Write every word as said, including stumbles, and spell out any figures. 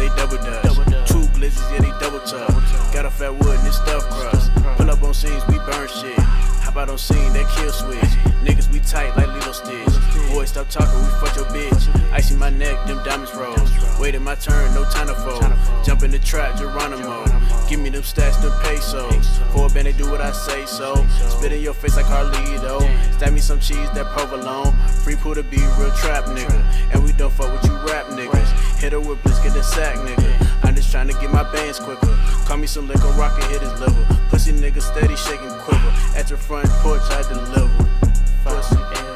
they double dutch. Two blizzards, yeah, they double tuck. Got a fat wood and this stuff crust. Pull up on scenes, we burn shit. Hop out on scene, that kill switch. Niggas, we tight like Lilo Stitch. Boy, stop talking, we fuck your bitch. Ice in my neck, them diamonds froze. Waiting my turn, no time to fold. Jump in the trap, Geronimo. Give me them stats, them pesos. For a band, they do what I say so. Spit in your face like Carlito. Stab me some cheese, that provolone. Free pool to be real trap nigga. And we don't fuck with you rap niggas. Hit her with bliss, get the sack nigga. I'm just trying to get my bands quicker. Call me some liquor, rock and hit his liver. Pussy nigga steady shaking quiver. At your front porch, I deliver. Pussy.